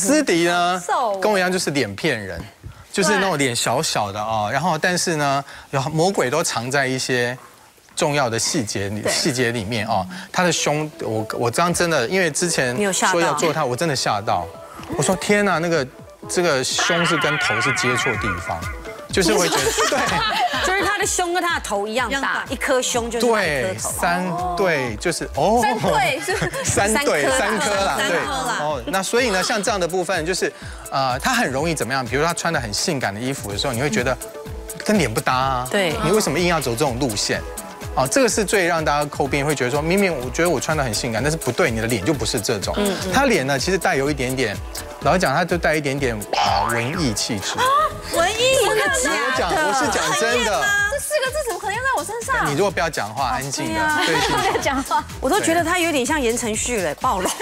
思迪呢，跟我一样就是脸骗人，就是那种脸小小的啊，然后但是呢，有魔鬼都藏在一些重要的细节里面哦。他的胸，我这样真的，因为之前说要做他，我真的吓到。我说天哪，这个胸是跟头是接错地方，就是会觉得对， 就是他的胸跟他的头一样大，一颗胸就是对3对，就是哦3颗啦，对哦。那所以呢，像这样的部分就是他很容易怎么样？比如他穿的很性感的衣服的时候，你会觉得跟脸不搭啊， 对， 你为什么硬要走这种路线？哦，这个是最让大家诟病，会觉得说，明明我觉得我穿的很性感，但是不对，你的脸就不是这种。他脸呢，其实带有一点点，老实讲，他就带一点点文艺气质。 文艺？真的假的？我是讲真的。 这4个字怎么可能用在我身上？ 你如果不要讲话，安静的，对， 不要讲话。 我都觉得他有点像言承旭了，暴露。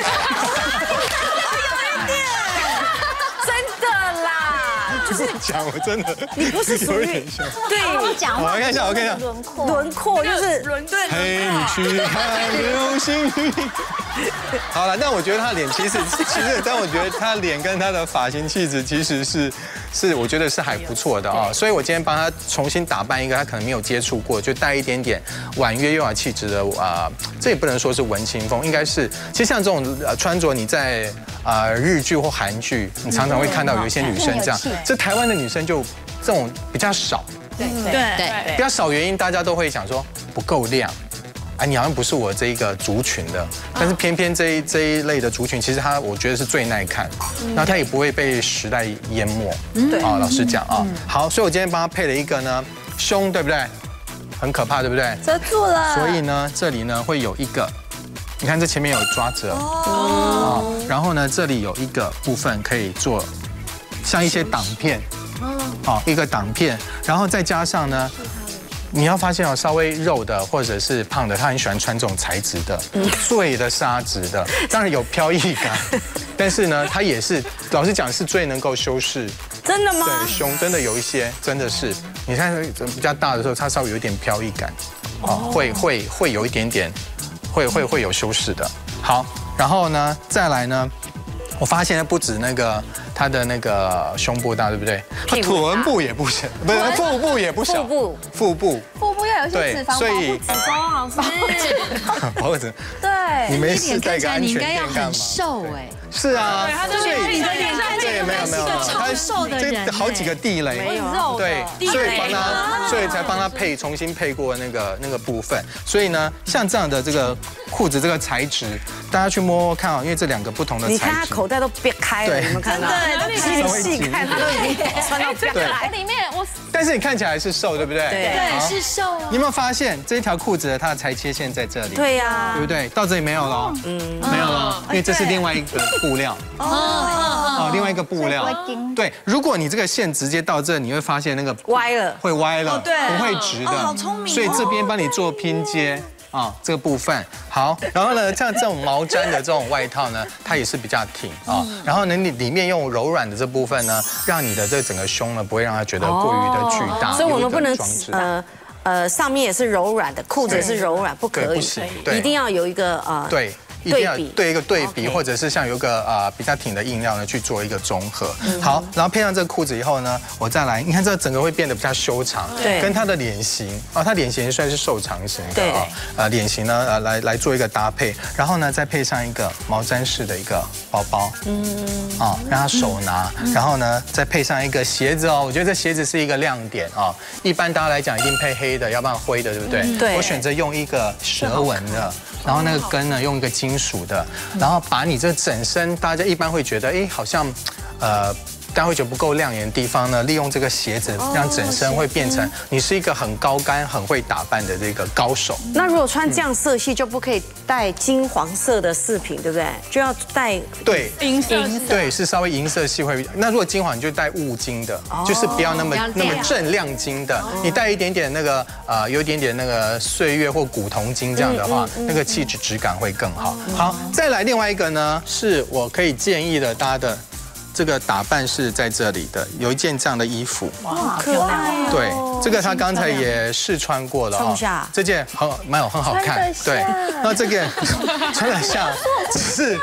就是讲，我真的， 你不是属于对我讲话， 我看一下， 轮廓就是陪你去看流星雨。好了，那我觉得他的脸其实，但我觉得他的脸跟他的发型气质其实是我觉得是还不错的啊。所以我今天帮他重新打扮一个他可能没有接触过，就带一点点婉约优雅气质的这也不能说是文青风，应该是其实像这种穿着你在日剧或韩剧，你常常会看到有一些女生这样。这台湾的女生就这种比较少， 对， 比较少原因大家都会想说不够亮，你好像不是我这一个族群的，但是偏偏这一类的族群，其实我觉得是最耐看，然后它也不会被时代淹没，对啊，老实讲啊，好，所以我今天帮他配了一个呢胸，对不对？很可怕，对不对？ 遮住了， 所以呢这里呢会有一个，你看这前面有抓折哦，然后呢这里有一个部分可以做。像一些挡片，一个挡片，然后再加上呢，你要发现稍微肉的或者是胖的，他很喜欢穿这种材质的，最的纱质的，当然有飘逸感，但是呢，它也是老实讲是最能够修饰。 真的吗？ 对，胸真的有一些真的是，你看比较大的时候，它稍微有一点飘逸感，会有一点点，会有修饰的。好，然后呢，再来呢。我发现不止他的那个胸部大，对不对？他臀部也不小，不是腹部也不小。腹部要有些脂肪保护子宫， 保护子。 对， 你没事带个安全垫干嘛？ 瘦哎。 是啊， 所以你的脸看起来没有超瘦的人， 这好几个地雷，对，所以才帮他重新配过那个部分。所以呢，像这样的这个裤子这个材质，大家去摸摸看啊，因为这2个不同的材质。 你看他口袋都别开了，有没有看到？对，细看他都已经穿到别开。 里面但是你看起来是瘦，对不对？ 对，是瘦啊。 你有没有发现这一条裤子它的裁切线在这里？ 对呀， 对不对？到这里没有了，没有了，因为这是另外一个布料。另外一个布料。对，如果你这个线直接到这，你会发现那个歪了， 会歪了， 对， 不会直的。 好聪明。 所以这边帮你做拼接。这个部分好，然后呢，像这种毛毡的这种外套呢，它也是比较挺啊。然后呢，你里面用柔软的这部分呢，让你的这整个胸呢，不会让它觉得过于的巨大。 所以我们不能上面也是柔软的，裤子也是柔软，不可以，一定要有一个对。一定要对一个对比，或者是像有一个比较挺的硬料呢去做一个综合。好，然后配上这个裤子以后呢，我再来，你看这整个会变得比较修长， 对， 跟他的脸型他脸型算是瘦长型的脸型呢来做一个搭配，然后呢再配上一个毛毡式的一个包包，让他手拿，然后呢再配上一个鞋子我觉得这鞋子是一个亮点一般大家来讲一定配黑的，要不然灰的，对不对？ 对， 我选择用一个蛇纹的。然后那个跟呢用一个金属的，然后把你这整身，大家一般会觉得，好像，大家会觉得不够亮眼的地方呢，利用这个鞋子，让整身会变成你是一个很高干、很会打扮的这个高手。 那如果穿这样色系，就不可以带金黄色的饰品，对不对？就要带银色， 对，是稍微银色系会。那如果金黄，你就带雾金的，就是不要那么正亮金的，你带一点点那个有一点点那个岁月或古铜金这样的话，那个气质质感会更好。好，再来另外一个呢，是我可以建议的大家的。这个打扮是在这里的，有一件这样的衣服， 哇，可爱哦。 对，这个他刚才也试穿过了这件很好看。对，那这件穿得像，只是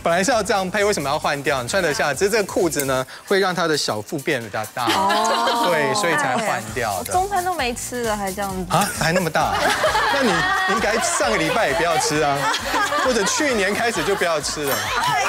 本来是要这样配，为什么要换掉？你穿得下，只是这个裤子呢，会让他的小腹变得比较大，对，所以才换掉的。 中餐都没吃了，还这样子啊，还那么大？那你应该上个礼拜也不要吃啊，或者去年开始就不要吃了。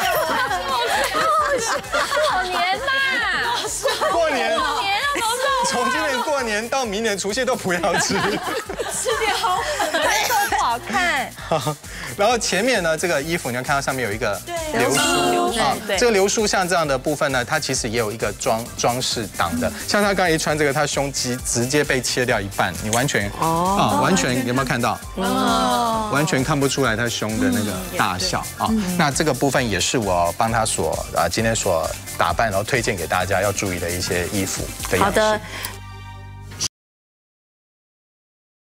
过年啦！ 过年，从今年年过年到明年除夕都不要吃。 吃点好，都不好看。 然后前面呢，这个衣服你要看到上面有一个流苏啊，这个流苏像这样的部分呢，它其实也有一个装饰挡的。像他刚才一穿这个，他胸肌直接被切掉一半，你完全完全有没有看到？完全看不出来他胸的那个大小啊。那这个部分也是我帮他今天所打扮，然后推荐给大家要注意的一些衣服的样式。 好的，